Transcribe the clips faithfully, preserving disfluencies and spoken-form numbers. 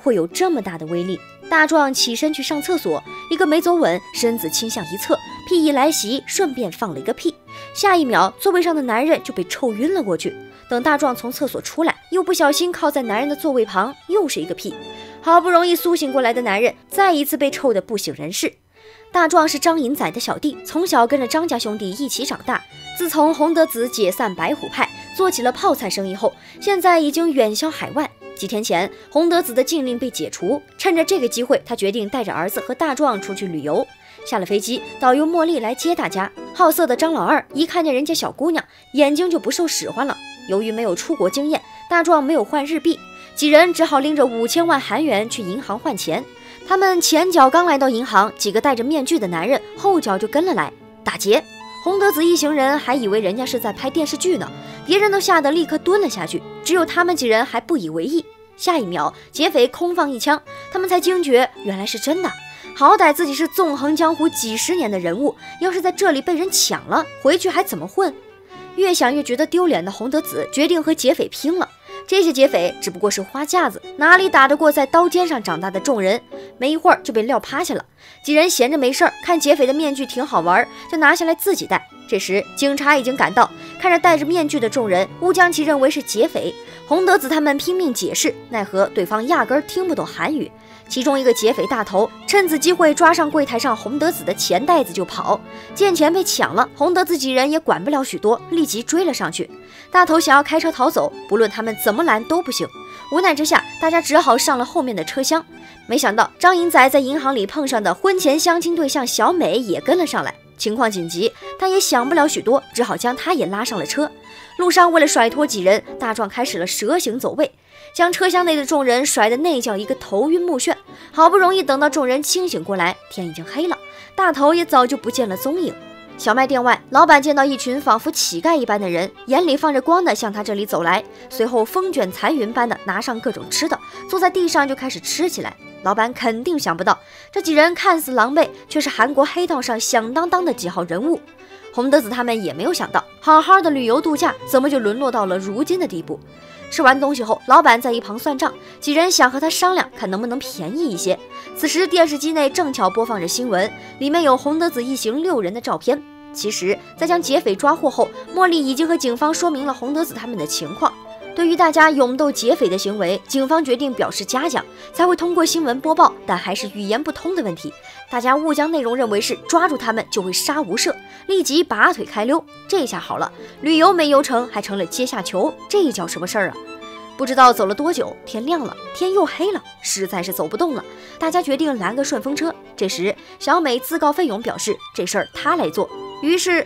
会有这么大的威力。大壮起身去上厕所，一个没走稳，身子倾向一侧，屁意来袭，顺便放了一个屁。下一秒，座位上的男人就被臭晕了过去。等大壮从厕所出来，又不小心靠在男人的座位旁，又是一个屁。好不容易苏醒过来的男人，再一次被臭得不省人事。大壮是张银仔的小弟，从小跟着张家兄弟一起长大。自从洪德子解散白虎派，做起了泡菜生意后，现在已经远销海外。几天前，洪德子的禁令被解除，趁着这个机会，他决定带着儿子和大壮出去旅游。下了飞机，导游茉莉来接大家。好色的张老二一看见人家小姑娘，眼睛就不受使唤了。由于没有出国经验，大壮没有换日币，几人只好拎着五千万韩元去银行换钱。他们前脚刚来到银行，几个戴着面具的男人后脚就跟了来打劫。洪德子一行人还以为人家是在拍电视剧呢，别人都吓得立刻蹲了下去，只有他们几人还不以为意。下一秒，劫匪空放一枪，他们才惊觉原来是真的。好歹自己是纵横江湖几十年的人物，要是在这里被人抢了，回去还怎么混？越想越觉得丢脸的洪德子决定和劫匪拼了。这些劫匪只不过是花架子，哪里打得过在刀尖上长大的众人？没一会儿就被撂趴下了。几人闲着没事儿，看劫匪的面具挺好玩，就拿下来自己戴。这时警察已经赶到，看着戴着面具的众人，误将其认为是劫匪。洪德子他们拼命解释，奈何对方压根儿听不懂韩语。其中一个劫匪大头趁此机会抓上柜台上洪德子的钱袋子就跑，见钱被抢了，洪德子几人也管不了许多，立即追了上去。大头想要开车逃走，不论他们怎么拦都不行。无奈之下，大家只好上了后面的车厢。没想到张银仔在银行里碰上的婚前相亲对象小美也跟了上来，情况紧急，他也想不了许多，只好将她也拉上了车。路上为了甩脱几人，大壮开始了蛇形走位，将车厢内的众人甩得那叫一个头晕目眩。好不容易等到众人清醒过来，天已经黑了，大头也早就不见了踪影。小卖店外，老板见到一群仿佛乞丐一般的人，眼里放着光的向他这里走来，随后风卷残云般的拿上各种吃的，坐在地上就开始吃起来。老板肯定想不到，这几人看似狼狈，却是韩国黑道上响当当的几号人物。洪德子他们也没有想到，好好的旅游度假怎么就沦落到了如今的地步。吃完东西后，老板在一旁算账，几人想和他商量，看能不能便宜一些。此时电视机内正巧播放着新闻，里面有洪德子一行六人的照片。其实在将劫匪抓获后，茉莉已经和警方说明了洪德子他们的情况。对于大家勇斗劫匪的行为，警方决定表示嘉奖，才会通过新闻播报，但还是语言不通的问题。大家误将内容认为是抓住他们就会杀无赦，立即拔腿开溜。这下好了，旅游没游成，还成了阶下囚，这叫什么事儿啊？不知道走了多久，天亮了，天又黑了，实在是走不动了。大家决定拦个顺风车。这时小美自告奋勇表示这事儿她来做，于是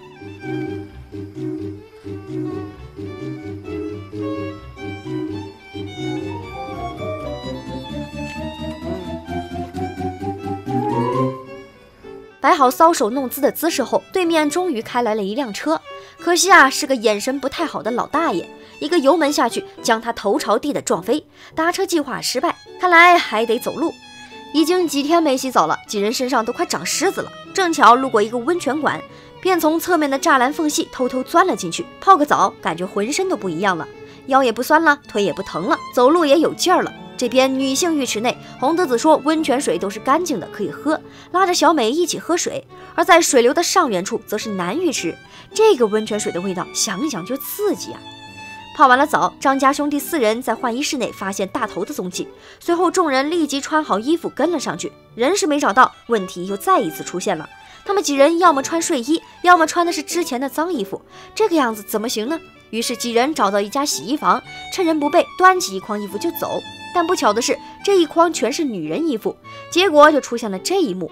摆好搔首弄姿的姿势后，对面终于开来了一辆车。可惜啊，是个眼神不太好的老大爷，一个油门下去，将他头朝地的撞飞。搭车计划失败，看来还得走路。已经几天没洗澡了，几人身上都快长虱子了。正巧路过一个温泉馆，便从侧面的栅栏缝隙偷偷钻了进去，泡个澡，感觉浑身都不一样了，腰也不酸了，腿也不疼了，走路也有劲儿了。这边女性浴池内，洪德子说温泉水都是干净的，可以喝，拉着小美一起喝水。而在水流的上缘处则是男浴池，这个温泉水的味道想想就刺激啊。泡完了澡，张家兄弟四人在换衣室内发现大头的踪迹，随后众人立即穿好衣服跟了上去。人是没找到，问题又再一次出现了，他们几人要么穿睡衣，要么穿的是之前的脏衣服，这个样子怎么行呢？于是几人找到一家洗衣房，趁人不备端起一筐衣服就走。但不巧的是，这一筐全是女人衣服，结果就出现了这一幕。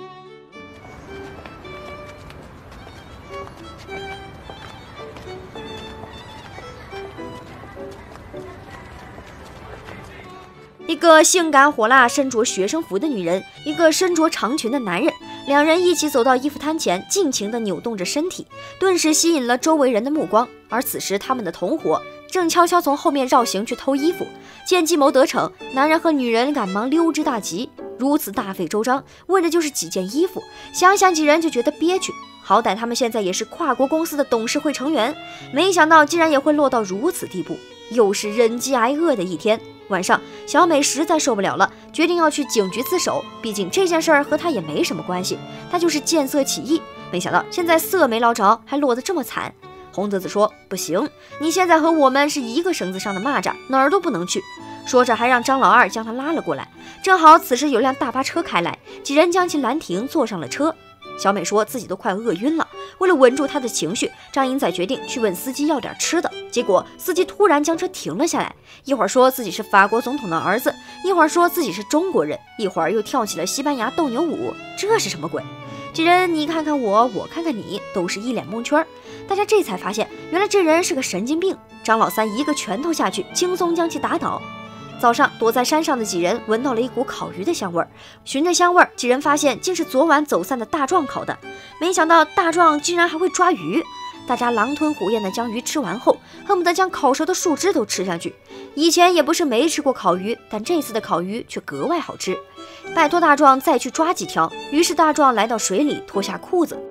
一个性感火辣身着学生服的女人，一个身着长裙的男人，两人一起走到衣服摊前，尽情地扭动着身体，顿时吸引了周围人的目光。而此时他们的同伙正悄悄从后面绕行去偷衣服，见计谋得逞，男人和女人赶忙溜之大吉。如此大费周章，为的就是几件衣服，想想几人就觉得憋屈。好歹他们现在也是跨国公司的董事会成员，没想到竟然也会落到如此地步，又是忍饥挨饿的一天。 晚上，小美实在受不了了，决定要去警局自首，毕竟这件事儿和她也没什么关系，她就是见色起意。没想到现在色没捞着，还落得这么惨。洪德子说：“不行，你现在和我们是一个绳子上的蚂蚱，哪儿都不能去。”说着还让张老二将他拉了过来。正好此时有辆大巴车开来，几人将其拦停，坐上了车。小美说自己都快饿晕了，为了稳住她的情绪，张英仔决定去问司机要点吃的。结果司机突然将车停了下来，一会儿说自己是法国总统的儿子，一会儿说自己是中国人，一会儿又跳起了西班牙斗牛舞，这是什么鬼？几人你看看我，我看看你，都是一脸蒙圈。大家这才发现，原来这人是个神经病。张老三一个拳头下去，轻松将其打倒。早上躲在山上的几人闻到了一股烤鱼的香味儿，循着香味儿，几人发现竟是昨晚走散的大壮烤的。没想到大壮竟然还会抓鱼，大家狼吞虎咽地将鱼吃完后，恨不得将烤熟的树枝都吃下去。以前也不是没吃过烤鱼，但这次的烤鱼却格外好吃。拜托大壮再去抓几条，于是大壮来到水里，脱下裤子。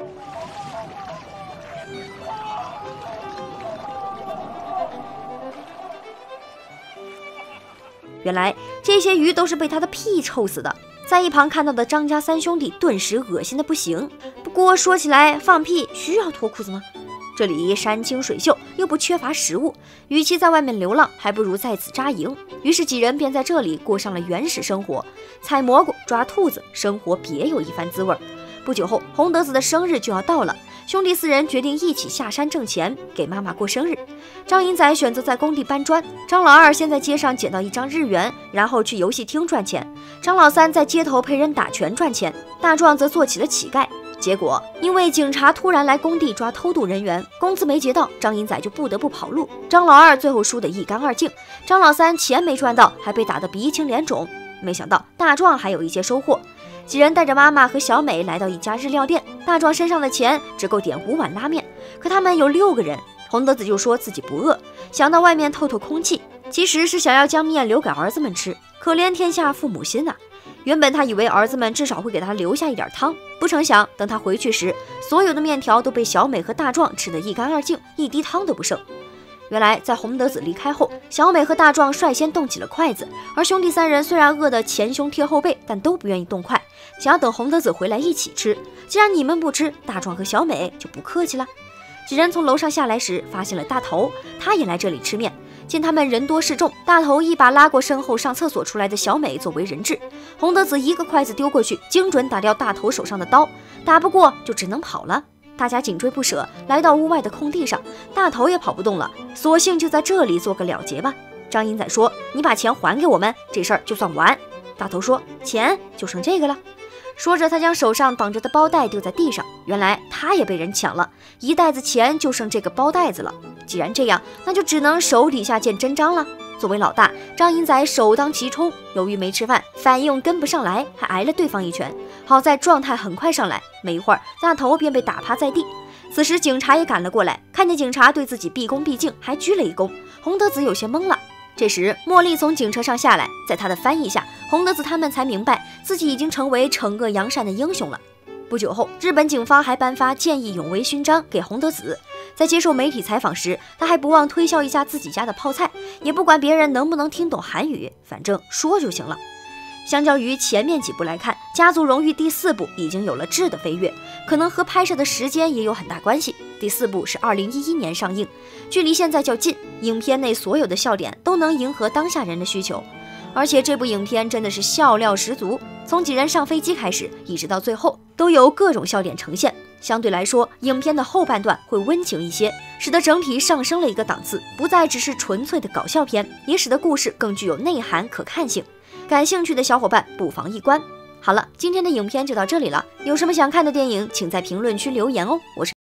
原来这些鱼都是被他的屁臭死的。在一旁看到的张家三兄弟顿时恶心的不行。不过说起来，放屁需要脱裤子吗？这里山清水秀，又不缺乏食物，与其在外面流浪，还不如在此扎营。于是几人便在这里过上了原始生活，采蘑菇、抓兔子，生活别有一番滋味。不久后，洪德子的生日就要到了，兄弟四人决定一起下山挣钱，给妈妈过生日。张银仔选择在工地搬砖，张老二先在街上捡到一张日元，然后去游戏厅赚钱。张老三在街头陪人打拳赚钱，大壮则做起了乞丐。结果因为警察突然来工地抓偷渡人员，工资没结到，张银仔就不得不跑路。张老二最后输得一干二净，张老三钱没赚到，还被打得鼻青脸肿。没想到大壮还有一些收获。几人带着妈妈和小美来到一家日料店，大壮身上的钱只够点五碗拉面，可他们有六个人。洪德子就说自己不饿，想到外面透透空气，其实是想要将面留给儿子们吃。可怜天下父母心啊！原本他以为儿子们至少会给他留下一点汤，不成想等他回去时，所有的面条都被小美和大壮吃得一干二净，一滴汤都不剩。原来在洪德子离开后，小美和大壮率先动起了筷子，而兄弟三人虽然饿得前胸贴后背，但都不愿意动筷，想要等洪德子回来一起吃。既然你们不吃，大壮和小美就不客气了。几人从楼上下来时，发现了大头，他也来这里吃面。见他们人多势众，大头一把拉过身后上厕所出来的小美作为人质，洪德子一个筷子丢过去，精准打掉大头手上的刀，打不过就只能跑了。大家紧追不舍，来到屋外的空地上，大头也跑不动了，索性就在这里做个了结吧。张银仔说：“你把钱还给我们，这事儿就算完。”大头说：“钱就剩这个了。”说着，他将手上绑着的包袋丢在地上。原来他也被人抢了，一袋子钱就剩这个包袋子了。既然这样，那就只能手底下见真章了。作为老大，张银仔首当其冲，由于没吃饭，反应跟不上来，还挨了对方一拳。好在状态很快上来，没一会儿，大头便被打趴在地。此时警察也赶了过来，看见警察对自己毕恭毕敬，还鞠了一躬。洪德子有些懵了。这时，茉莉从警车上下来，在她的翻译下，洪德子他们才明白自己已经成为惩恶扬善的英雄了。不久后，日本警方还颁发见义勇为勋章给洪德子。在接受媒体采访时，他还不忘推销一下自己家的泡菜，也不管别人能不能听懂韩语，反正说就行了。相较于前面几部来看，《家族荣誉》第四部已经有了质的飞跃，可能和拍摄的时间也有很大关系。第四部是二零一一年上映，距离现在较近，影片内所有的笑点都能迎合当下人的需求。而且这部影片真的是笑料十足，从几人上飞机开始，一直到最后，都有各种笑点呈现。相对来说，影片的后半段会温情一些，使得整体上升了一个档次，不再只是纯粹的搞笑片，也使得故事更具有内涵可看性。感兴趣的小伙伴不妨一观。好了，今天的影片就到这里了，有什么想看的电影，请在评论区留言哦。我是